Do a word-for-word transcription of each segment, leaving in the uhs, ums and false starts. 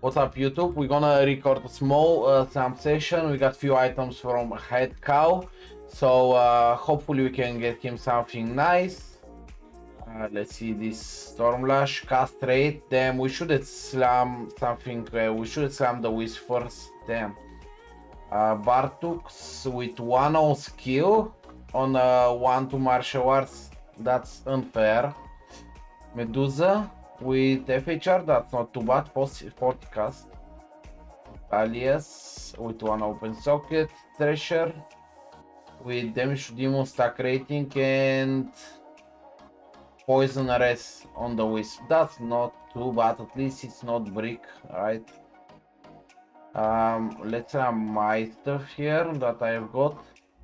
What's up, YouTube? We're gonna record a small uh, slam session. We got few items from Head Cow, so uh, hopefully we can get him something nice. Uh, let's see this Stormlash, Castrate. Damn, we should have slam something. Uh, we should have slam the Wiz first. Damn. Uh, Bartux with one on skill on uh, one to martial arts. That's unfair. Medusa with F H R, that's not too bad. forty cast. Alias with one open socket. Thresher with damage to demon stack rating and poison arrest on the wisp. That's not too bad, at least it's not brick, right? Um, let's have my stuff here that I've got.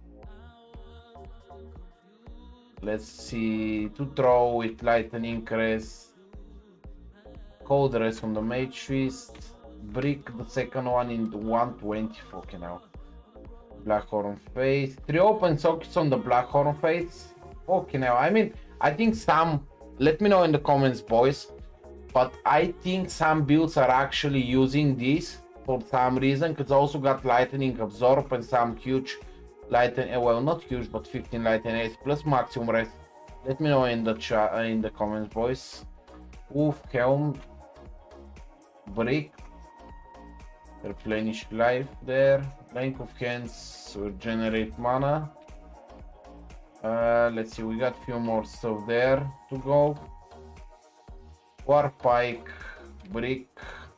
Let's see, to throw with lightning crest. Cold rest on the mage fist, brick the second one in one twenty, fucking hell. Blackhorn face, three open sockets on the Blackhorn face, fucking hell. I mean, I think some, let me know in the comments, boys, but I think some builds are actually using this for some reason, because I also got lightning absorb and some huge lightning, well, not huge, but fifteen lightning ace plus maximum rest. Let me know in the chat, in the comments, boys. Oof, helm, brick, replenish life there, length of hands, regenerate mana. Uh, let's see, we got a few more stuff there to go. War pike, brick,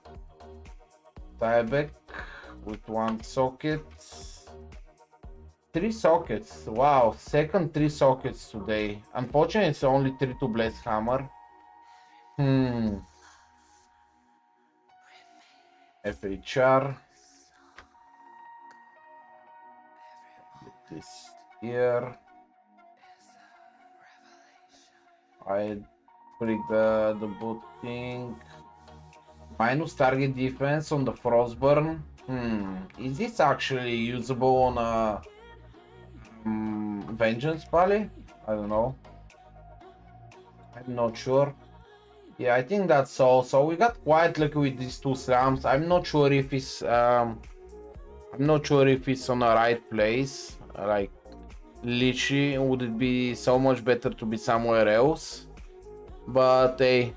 tieback with one socket, three sockets. Wow, second three sockets today. Unfortunately, it's only three to Blaze Hammer. Hmm. F H R. This here. I break the the boot thing. Minus target defense on the Frostburn. Hmm. Is this actually usable on a um, Vengeance Pally? I don't know. I'm not sure. Yeah, I think that's all. So we got quite lucky with these two slams. I'm not sure if it's um I'm not sure if it's on the right place. Like literally, would it be so much better to be somewhere else? But hey,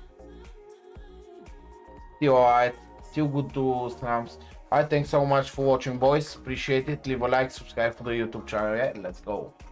still alright, still good to slams. Alright, thanks so much for watching, boys. Appreciate it. Leave a like, subscribe for the YouTube channel. Yeah, let's go.